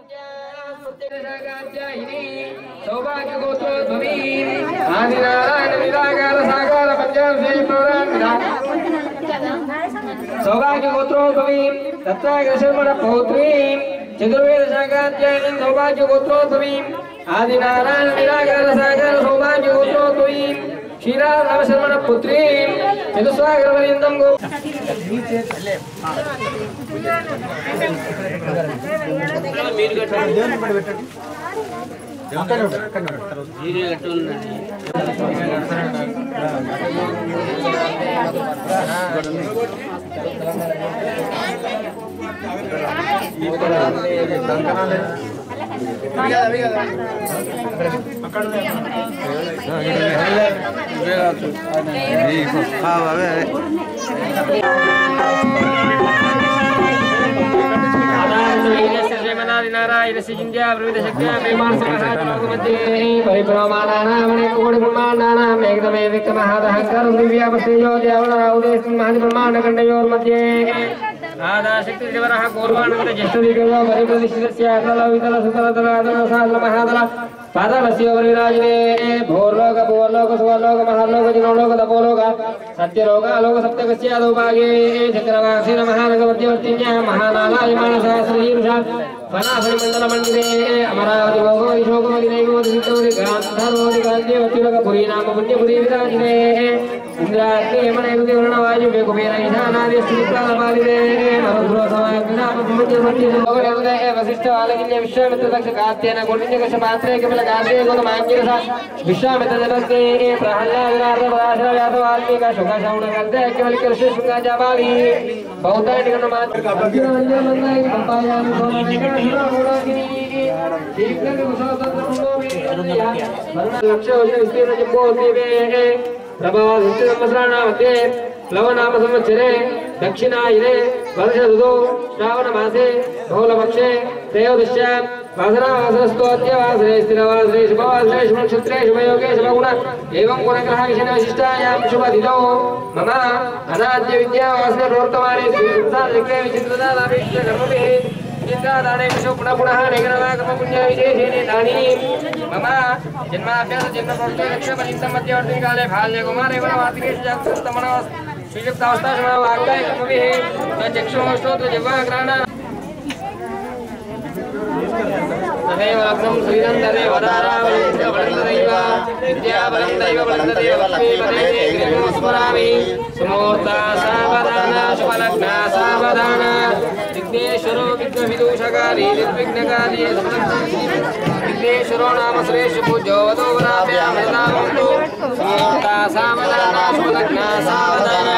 सौभाग्य गोत्रोद्भवी आदिनारायण निराकार सागर पंजाब से पुराण सौभाग्य गोत्रोद्भवी तत्राग्रशर्मण पौत्री चतुर्वेद शाखाध्यायिनी सौभाग्य गोत्रोद्भवी आदिनारायण निराकार सागर सौभाग्य गोत्रोद्भवी क्षीरार नवशर्मण पुत्री चतुस्वागरवरिंदम गो नारायण से जिंद्या प्रविध शक्तिया मेमान समाधान मध्य परिप्रमाणानामणे कोटि ब्रह्मांडानां एकदमे विक्रमहादहंकार दिव्यावस्तेजो देवना उदय महादि ब्रह्मांड खंडयोर मध्ये आदा शक्ति देवरः गौरवानंद ज्येष्ठदिगयो परिप्रतिष्ठितस्य अतलवितल सुतलतल आदन साल महादल पादलस्य विराजने भोरलोक भुवलोक सुवलोक महालोक जिनोलोक तपोलोक सत्यलोक आलोक सप्तकस्य अधोभागे चक्रवासी महानग मध्यवर्तिन्या महानालाय मानसहस्रशीर्षा फनाफल मंडल मंदिरे अमरावति भोगो ईशोको दिनेको दितोरि गांधारोरि गांधे वतिलक पुरी नाम पुण्यपुरी विराजने इंद्राग्नि यमनेको देवर्ण वायु कुबेर ईशानादि स्थितिप्रापालिने मरुद्रो समाग्नाम पुण्य मध्य भोगले वशिष्ठ आलगिन्य विश्वामित्र दक्ष कात्येन गोविंदकश पात्रे कपिल गांधे गोतमांगिरसा विश्वामित्र जनस्ते प्रहल्लाद नारद पराशर व्यास वाल्मीकि शुक शौन गंधे केवल कृष्ण शुंगा जाबाली बहुतानिकन मात्र कपिल मंदिर मंदाय पंपायानि गोविंद प्लवनाम संवत्सरे दक्षिणायने वर्ष ऋतौ श्रावण मासे बहुलपक्षे त्रयोदश्यां वासरावासरस्तोऽद्य वासरे स्थिरवासरे शुभवासरे शुभनक्षत्रे शुभयोगे शुभगुण एवं गुणग्रह विषय विशिष्टायां शुभतिथौ मम अनाद्य विद्यावासरे प्रवर्तमाने श्रीसंसारचक्रे विचित्रदानाभीष्ट कर्मभिः दाने विशो पुनः पुनः नेगरवाकर्म पुण्य विशेषेणे दानी मम जन्माभ्यास जन्म प्रवर्तते लक्ष्यपर्यन्तं मध्यवर्ति काले बाल्ये कुमारे वनवातिकेषु जातस्तमनः श्रीयुक्तावस्था समाः वाग्दाय कर्मभिः चक्षुः श्रोत्र जिह्वाग्राणा तदेव लग्नं श्रीरं तदेव दारावलिन्द्रबलदैव विद्याबलं दैव बलदैव लक्ष्मीपदे स्मरामि सुमुहूर्ता सावधाना शुभलग्ना सावधाना विघ्नेश्वरो विघ्नविदूषकाली निर्विघ्नकाली विघ्नेश्वरो नाम श्रेष्ठ पूज्यो वदो वराभ्यां ददामन्तु सुमुहूर्ता सावधाना शुभलग्ना सावधाना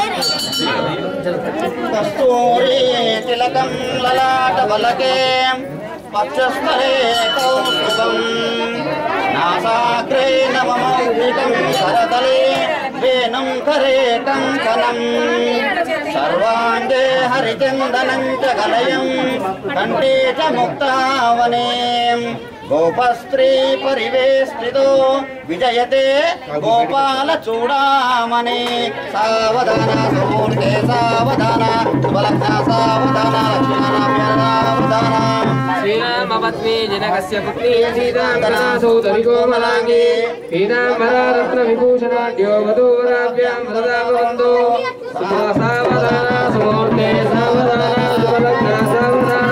कस्तूरी तिलकं ललाटफलके पक्षस्थले कौस्तुभं नासाग्रे नवमौक्तिकं करतले वेणुं करे कङ्कणं सर्वाङ्गे हरिचन्दनं च कलयं कण्ठे च मुक्तावने गोपस्त्री परिवेष्टितो विजयते गोपालचूडामणि सावधाना सुमूर्ते सावधाना शुभलग्ना सावधाना लक्ष्मीनाम्या सावधाना श्रीरामपत्नी जनकस्य पुत्री सीताङ्गना सौदरी कोमलाङ्गी पीताम्बरा रत्नविभूषणाढ्यो वधूवराभ्यां वरदा भवन्तु सावधाना सुमूर्ते सावधाना शुभलग्ना सावधाना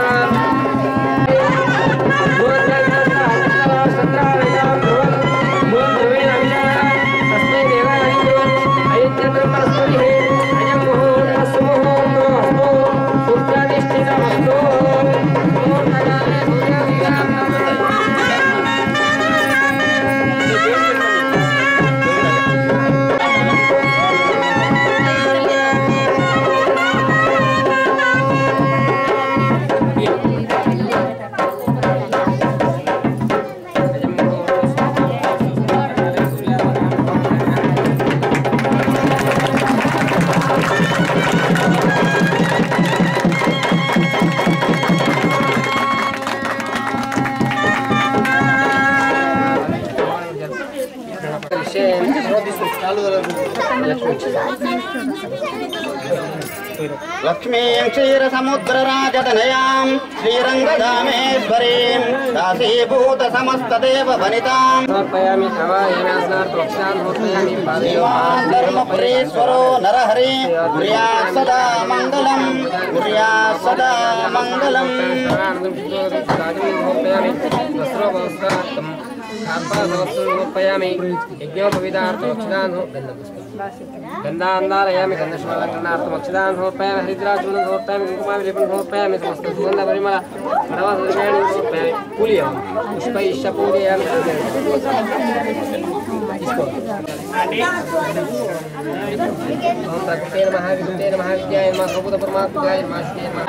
लक्ष्मीं क्षीरसमुद्रराजतनयां श्रीरङ्गधामेश्वरीं दासीभूतसमस्तदेव वनितां धर्मपुरीश्वरो नरहरि कुर्यात् सदा मङ्गलं कुर्यात् सदा मङ्गलम् गंधांधारयामि गंधश्मलग्नार्थमक्षदान समर्पयामि हरिद्राचूर्णं समर्पयामि कुङ्कुमाभिलेपनं समर्पयामि समस्त सुगन्धपरिमळ प्रणवद्रव्याणि समर्पयामि पूजयामि पुष्पैश्च पूजयामि ओम तत्ते नमः विद्युते नमः विद्याय नमः सर्वभूतपरमात्मकाय नमः श्री नमः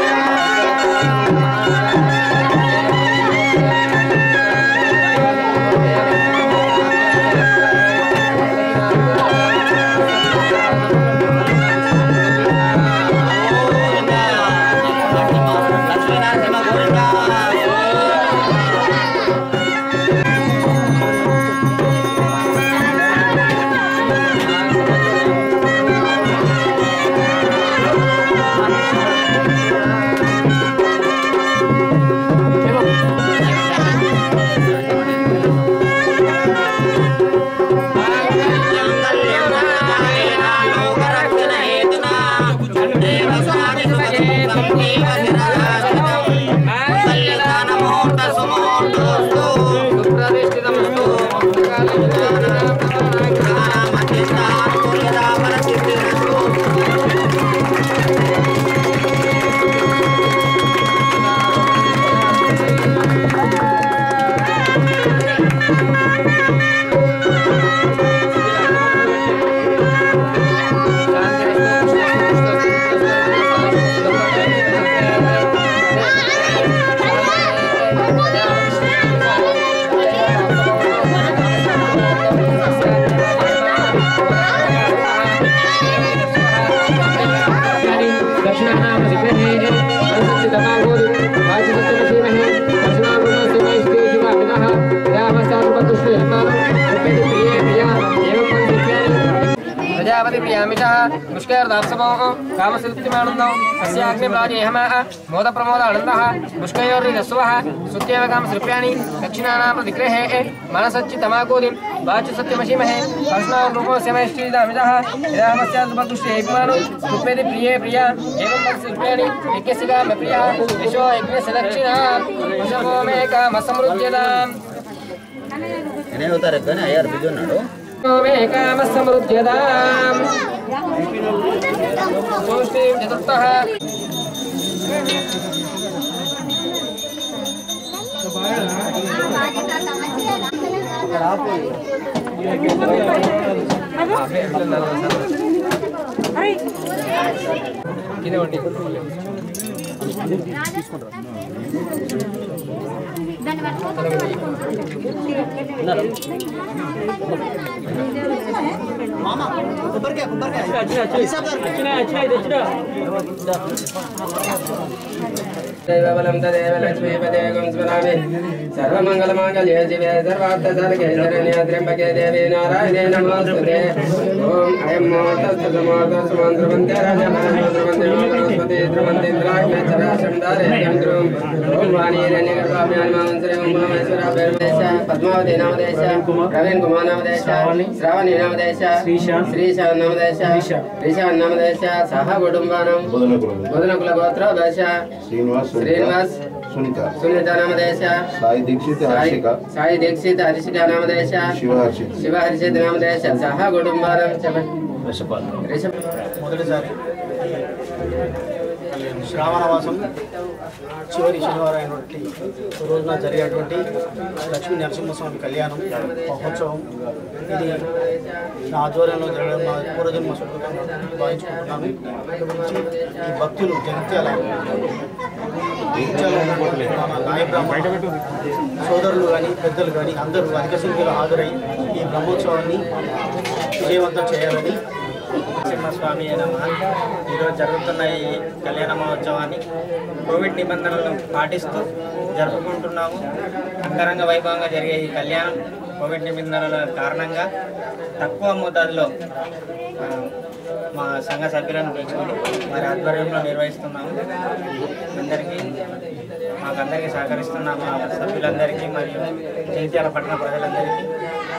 मोद प्रमोद आनंदः मुष्कयोर्निरस्वः सुत्येव काम सृप्याणि दक्षिणानां प्रतिग्रहे मनसच्चि तमाकोदिं वाचि सत्यमशीमहे कर्ष्णां रूपो समयश्रीदामिदः रामस्याद्भक्तुष्टेभिमानो सुप्रेति प्रिये प्रिया एवं सृप्याणि यज्ञस्य काम प्रियः यशो यज्ञस्य दक्षिणा वशवो मे काम समृद्ध्यताम् एने होता रहता है यार वीडियो नाडो मे काम समृद्ध्यताम् सोष्टिं चतुर्थः देवबलं तदेव लक्ष्मीपदेकं स्मरामि सर्वमङ्गलमाङ्गल्ये शिवे सर्वार्थसाधके शरण्ये त्र्यम्बके देवी नारायणे नमोस्तुते ॐ अयं मुहूर्तस्तु सुमुहूर्तस्तु मन्त्रवन्ते राजमन्त्रवन्ते बृहस्पति ध्रुवन्तीन्द्राग्ने चराशं धारयन्त्रुं ॐ वाणीरण्यगर्भाभ्यां मांसरे ॐ महेश्वराभ्यर्वेश पद्मावती नामदेश प्रवीण कुमार नामदेश श्रावणी नामदेश श्रीशा नामदेश ऋषा नामदेश सह कुटुम्बानां बुधनकुलगोत्रोदश श्रीनिवास सुनीता नामदेश साई दीक्षित हर्षिका नामदेश शिव हर्षित नामदेश सह कुटुम्बानां శ్రావణవాసం చివరి శనివారం అయినటువంటి రోజున జరిగేటువంటి లక్ష్మీ నరసింహస్వామి కళ్యాణం మహోత్సవం ఇది నా ఆధ్వర్యంలో జరగడం నా పూర్వజన్మ సుకృతంగా భావించుకుంటున్నాను. ఈ భక్తులు జగిత్యాల నాయ బ్రాహ్మణ సోదరులు కానీ పెద్దలు కానీ అందరూ అధిక సంఖ్యలో హాజరై ఈ బ్రహ్మోత్సవాన్ని విజయవంతం చేయాలని నరసింహస్వామి ఈరోజు జరుగుతున్న ఈ కళ్యాణ మహోత్సవాన్ని కోవిడ్ నిబంధనలను పాటిస్తూ జరుపుకుంటున్నాము. అంగరంగ వైభవంగా జరిగే ఈ కళ్యాణం కోవిడ్ నిబంధనల కారణంగా తక్కువ మోతాదులో మా సంఘ సభ్యులను పెంచుకొని వారి ఆధ్వర్యంలో నిర్వహిస్తున్నాము. మాకందరికీ సహకరిస్తున్న మా సభ్యులందరికీ మరియు జగిత్యాల పట్టణ ప్రజలందరికీ